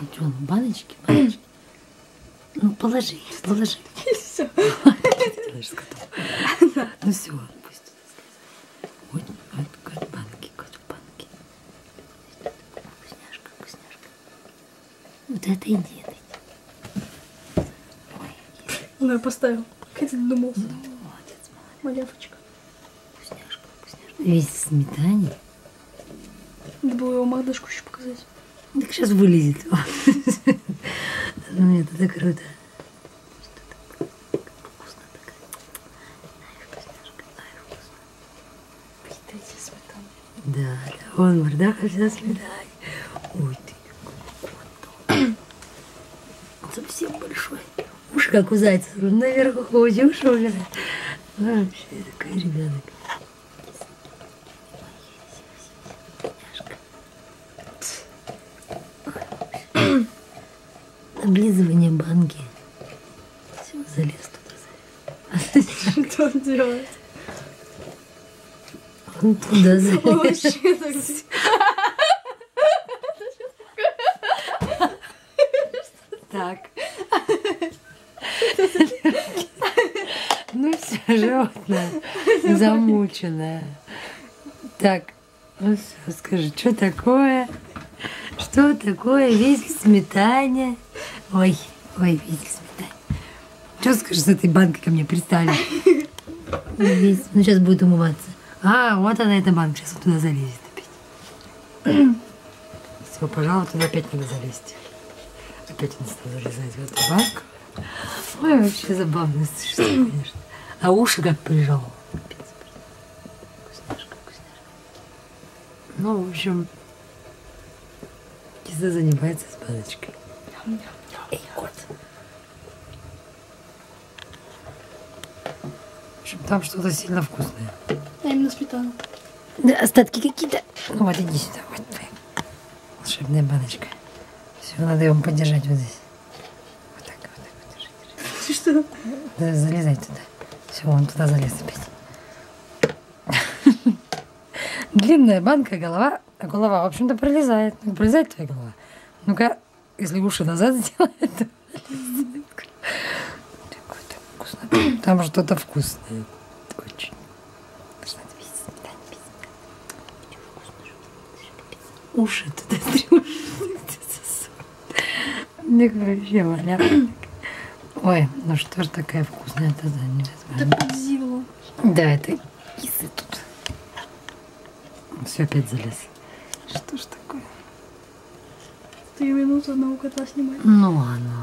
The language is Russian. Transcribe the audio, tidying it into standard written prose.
Вот он, баночки, баночки. Ну, положи. И все. Делаешь с котом. Ну все, пусть туда слезает. Вот банки. Вкусняшка. Вот это иди. Ну, я поставил. Как ты думал? Ну, молодец. Малявочка. Вкусняшка. Весь в сметане. Надо было его мордашку еще показать. Так сейчас вылезет. Ну, это так круто. Вкусно такая. Вкусняшка. Питайте сметану. Да. Вон мордаха вся сметана. Ой, ты какой кот. Совсем большой. Уши как у зайца. Наверху ходит, уши уже. Вообще такой ребенок. Облизывание банки. Все, залез туда. Что он делает? Он туда залез. Вообще так. Так. Ну все, животное замученное. Так, ну все, скажи, что такое? Что такое весь в сметане? Ой, весь в сметане. Что скажешь, с этой банкой ко мне пристали? Весь, ну сейчас будет умываться. А, вот она, эта банка, сейчас вот туда залезет опять. Все, пожалуй, туда опять надо залезть. Опять он стал залезать в эту банку. Ой, вообще забавно, что, конечно. А уши как прижал. Вкусняшка. Ну, в общем, Киса занимается с баночкой. Эй, кот. В общем, там что-то сильно вкусное. А именно сметану. Да, остатки какие-то. Ну вот, иди сюда. Вот твоя волшебная баночка. Все, надо его подержать вот здесь. Вот так держи. Что? Да, залезай туда. Все, он туда залез опять. Длинная банка, голова. А голова, в общем-то, пролезает. Ну, пролезает твоя голова. Ну-ка, если уши назад сделать, то... Такое-то вкусно. Там что-то вкусное. Очень. Уши туда мне вообще малявка. Ой, ну что ж такая вкусная, это да, Это подзило. да, это кисы тут. Все опять залез. Что ж такое? 3 минуты одного кота снимать. Ну ладно.